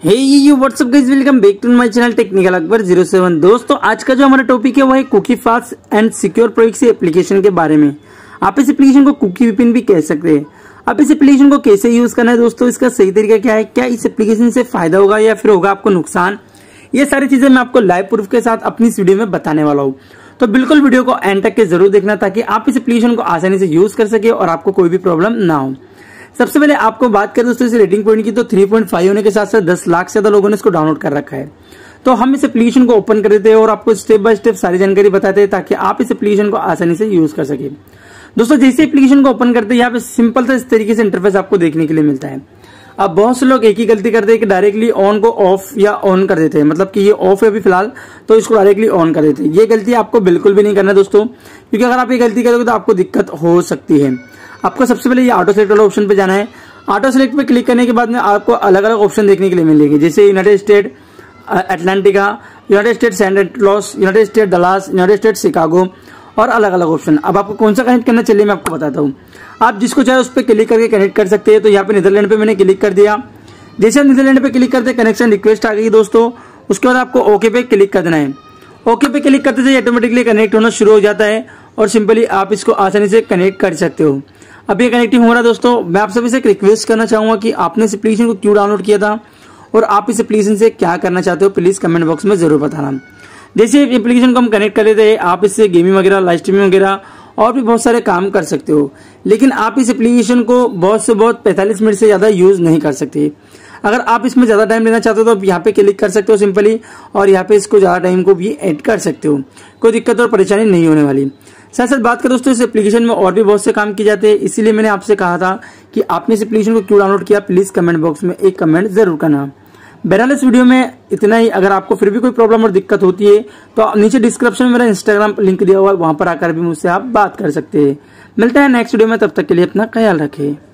Hey you what's up guys, welcome back to my channel technical Akbar 07। दोस्तों आज का जो हमारा टॉपिक है वो है cookie fast and secure proxy application के बारे में। आप इस एप्लीकेशन को कुकी विपिन भी कह सकते हैं। आप इस एप्लीकेशन को कैसे यूज करना है दोस्तों, इसका सही तरीका क्या है, क्या इस एप्लीकेशन से फायदा होगा या फिर होगा आपको नुकसान, ये सारी चीजें मैं आपको लाइव प्रूफ के साथ अपनी इस वीडियो में बताने वाला हूँ। तो बिल्कुल वीडियो को एंड तक के जरूर देखना ताकि आप इस एप्लीकेशन को आसानी से यूज कर सके और आपको कोई भी प्रॉब्लम ना हो। सबसे पहले आपको बात करें दोस्तों इस रेटिंग पॉइंट की, तो 3.5 होने के साथ साथ 10 लाख से ज्यादा लोगों ने इसको डाउनलोड कर रखा है। तो हम इस एप्लीकेशन को ओपन कर देते हैं और आपको स्टेप बाय स्टेप सारी जानकारी बताते हैं ताकि आप इस एप्लीकेशन को आसानी से यूज कर सके। दोस्तों जैसे एप्लीकेशन को ओपन करते हैं यहाँ पे सिंपल सा इस तरीके से इंटरफेस आपको देखने के लिए मिलता है। अब बहुत से लोग एक ही गलती करते हैं कि डायरेक्टली ऑन को ऑफ या ऑन कर देते हैं, मतलब कि ये ऑफ है अभी फिलहाल तो इसको डायरेक्टली ऑन कर देते हैं। ये गलती आपको बिल्कुल भी नहीं करना दोस्तों, क्योंकि अगर आप ये गलती करोगे तो आपको दिक्कत हो सकती है। आपको सबसे पहले ये ऑटो सेलेक्ट वाला ऑप्शन पे जाना है। ऑटो सेलेक्ट पे क्लिक करने के बाद में आपको अलग अलग ऑप्शन देखने के लिए मिलेंगे, जैसे United State Atlantica, United State Saint Louis, United State Dallas, United State Chicago और अलग अलग ऑप्शन। अब आपको कौन सा कनेक्ट करना चाहिए मैं आपको बताता हूँ। आप जिसको चाहे उस पर क्लिक करके कनेक्ट कर सकते हैं। तो यहाँ पे नीदरलैंड पे मैंने क्लिक कर दिया। जैसे आप नीदरलैंड पे क्लिक करते हैं कनेक्शन रिक्वेस्ट आ गई दोस्तों। उसके बाद आपको ओके पे क्लिक कर देना है। ओके पे क्लिक करते ही ऑटोमेटिकली कनेक्ट होना शुरू हो जाता है और सिंपली आप इसको आसानी से कनेक्ट कर सकते हो। अब ये कनेक्टिंग हो रहा है दोस्तों। मैं आप सभी से एक रिक्वेस्ट करना चाहूंगा कि आपने इस एप्लीकेशन को क्यों डाउनलोड किया था और आप इस एप्लीकेशन से क्या करना चाहते हो, प्लीज कमेंट बॉक्स में जरूर बताना। जैसे एप्लीकेशन को हम कनेक्ट कर लेते हैं, आप इससे गेमिंग वगैरह, लाइव स्ट्रीमिंग वगैरह और भी बहुत सारे काम कर सकते हो। लेकिन आप इस एप्लीकेशन को बहुत से बहुत 45 मिनट से ज्यादा यूज नहीं कर सकते। अगर आप इसमें ज्यादा टाइम लेना चाहते हो तो आप यहाँ पे क्लिक कर सकते हो सिंपली, और यहाँ पे इसको ज्यादा टाइम को भी ऐड कर सकते हो। कोई दिक्कत और परेशानी नहीं होने वाली। साथ साथ बात करें दोस्तों इस एप्लीकेशन में और भी बहुत से काम किए जाते हैं, इसीलिए मैंने आपसे कहा था कि आपने इस एप्लीकेशन को क्यों डाउनलोड किया, प्लीज कमेंट बॉक्स में एक कमेंट जरूर करना। बहरहाल इस वीडियो में इतना ही। अगर आपको फिर भी कोई प्रॉब्लम और दिक्कत होती है तो नीचे डिस्क्रिप्शन में मेरा इंस्टाग्राम लिंक दिया हुआ है, वहां पर आकर भी मुझसे आप बात कर सकते हैं। मिलते हैं नेक्स्ट वीडियो में, तब तक के लिए अपना ख्याल रखें।